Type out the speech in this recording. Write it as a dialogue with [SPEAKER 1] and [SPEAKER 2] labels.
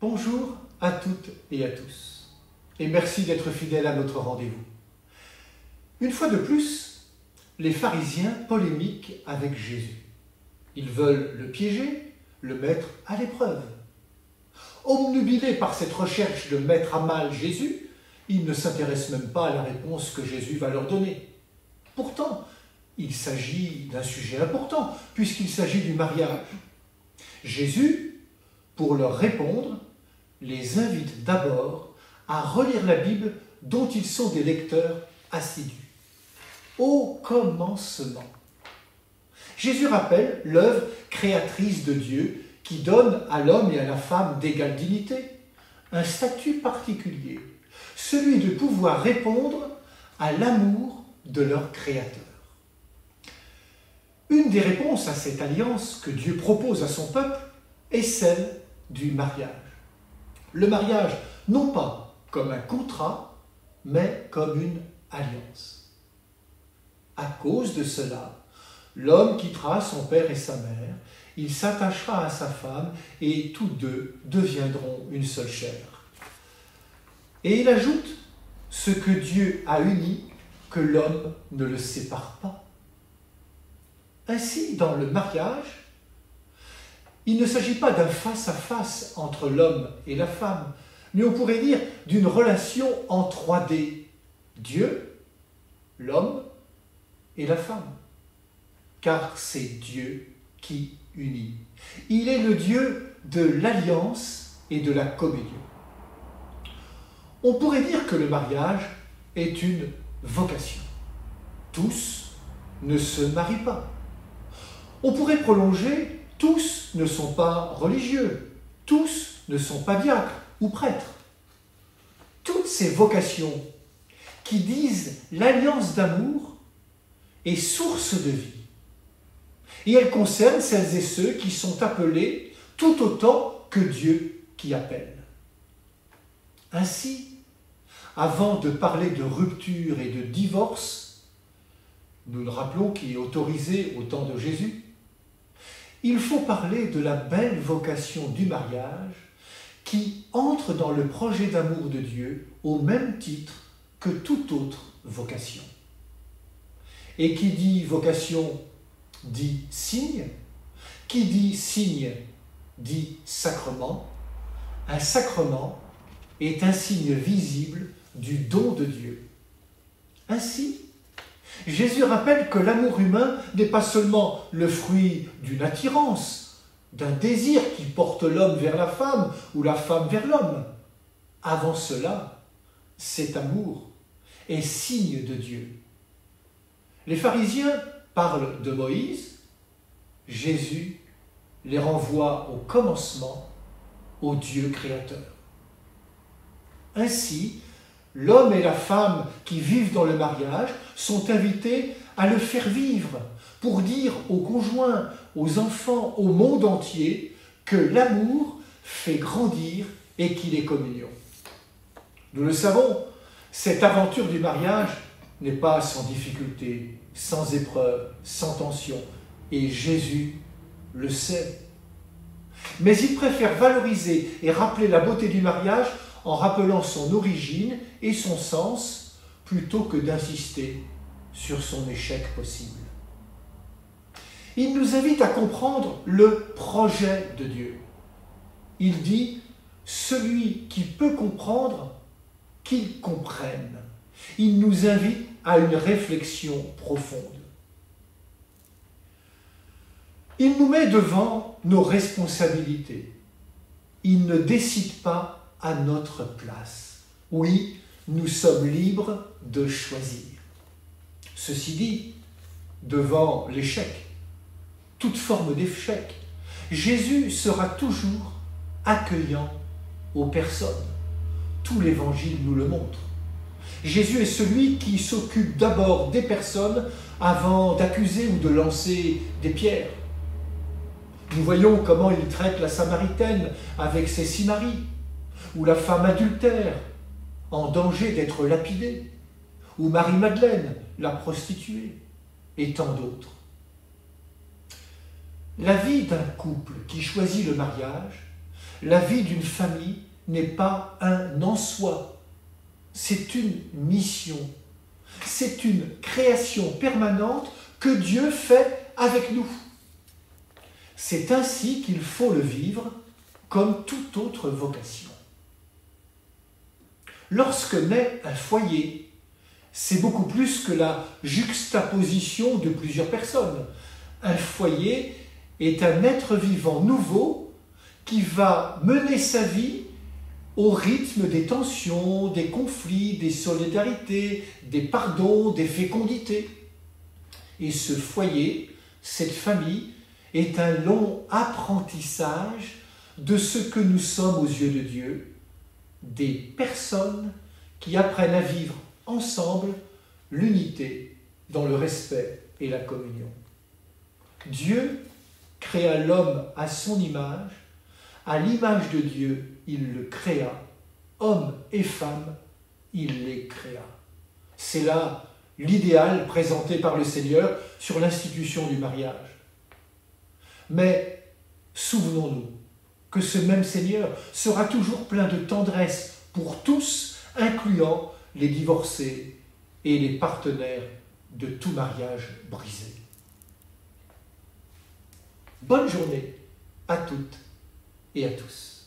[SPEAKER 1] Bonjour à toutes et à tous, et merci d'être fidèles à notre rendez-vous. Une fois de plus, les pharisiens polémiquent avec Jésus. Ils veulent le piéger, le mettre à l'épreuve. Obnubilés par cette recherche de mettre à mal Jésus, ils ne s'intéressent même pas à la réponse que Jésus va leur donner. Pourtant, il s'agit d'un sujet important, puisqu'il s'agit du mariage. Jésus, pour leur répondre, les invite d'abord à relire la Bible dont ils sont des lecteurs assidus. Au commencement. Jésus rappelle l'œuvre créatrice de Dieu qui donne à l'homme et à la femme d'égale dignité un statut particulier, celui de pouvoir répondre à l'amour de leur Créateur. Une des réponses à cette alliance que Dieu propose à son peuple est celle du mariage. Le mariage, non pas comme un contrat, mais comme une alliance. À cause de cela, l'homme quittera son père et sa mère, il s'attachera à sa femme et tous deux deviendront une seule chair. Et il ajoute, ce que Dieu a uni, que l'homme ne le sépare pas. Ainsi, dans le mariage, il ne s'agit pas d'un face-à-face entre l'homme et la femme, mais on pourrait dire d'une relation en 3D. Dieu, l'homme et la femme. Car c'est Dieu qui unit. Il est le Dieu de l'alliance et de la communion. On pourrait dire que le mariage est une vocation. Tous ne se marient pas. On pourrait prolonger, tous ne sont pas religieux, tous ne sont pas diacres ou prêtres. Toutes ces vocations qui disent l'alliance d'amour est source de vie. Et elles concernent celles et ceux qui sont appelés tout autant que Dieu qui appelle. Ainsi, avant de parler de rupture et de divorce, nous le rappelons qui est autorisé au temps de Jésus, il faut parler de la belle vocation du mariage qui entre dans le projet d'amour de Dieu au même titre que toute autre vocation. Et qui dit vocation dit signe, qui dit signe dit sacrement. Un sacrement est un signe visible du don de Dieu. Ainsi, Jésus rappelle que l'amour humain n'est pas seulement le fruit d'une attirance, d'un désir qui porte l'homme vers la femme ou la femme vers l'homme. Avant cela, cet amour est signe de Dieu. Les pharisiens parlent de Moïse, Jésus les renvoie au commencement, au Dieu créateur. Ainsi, l'homme et la femme qui vivent dans le mariage sont invités à le faire vivre pour dire aux conjoints, aux enfants, au monde entier que l'amour fait grandir et qu'il est communion. Nous le savons, cette aventure du mariage n'est pas sans difficulté, sans épreuve, sans tension, et Jésus le sait. Mais il préfère valoriser et rappeler la beauté du mariage en rappelant son origine et son sens, plutôt que d'insister sur son échec possible. Il nous invite à comprendre le projet de Dieu. Il dit « Celui qui peut comprendre, qu'il comprenne ». Il nous invite à une réflexion profonde. Il nous met devant nos responsabilités. Il ne décide pas à notre place. Oui, nous sommes libres de choisir. Ceci dit, devant l'échec, toute forme d'échec, Jésus sera toujours accueillant aux personnes. Tout l'Évangile nous le montre. Jésus est celui qui s'occupe d'abord des personnes avant d'accuser ou de lancer des pierres. Nous voyons comment il traite la Samaritaine avec ses 6 maris, ou la femme adultère, en danger d'être lapidée, ou Marie-Madeleine, la prostituée, et tant d'autres. La vie d'un couple qui choisit le mariage La vie d'une famille n'est pas un en soi, c'est une mission. C'est une création permanente que Dieu fait avec nous. C'est ainsi qu'il faut le vivre, comme toute autre vocation. Lorsque naît un foyer, c'est beaucoup plus que la juxtaposition de plusieurs personnes. Un foyer est un être vivant nouveau qui va mener sa vie au rythme des tensions, des conflits, des solidarités, des pardons, des fécondités. Et ce foyer, cette famille, est un long apprentissage de ce que nous sommes aux yeux de Dieu, des personnes qui apprennent à vivre ensemble l'unité dans le respect et la communion. Dieu créa l'homme à son image, à l'image de Dieu, il le créa, hommes et femmes, il les créa. C'est là l'idéal présenté par le Seigneur sur l'institution du mariage. Mais souvenons-nous que ce même Seigneur sera toujours plein de tendresse pour tous, incluant les divorcés et les partenaires de tout mariage brisé. Bonne journée à toutes et à tous.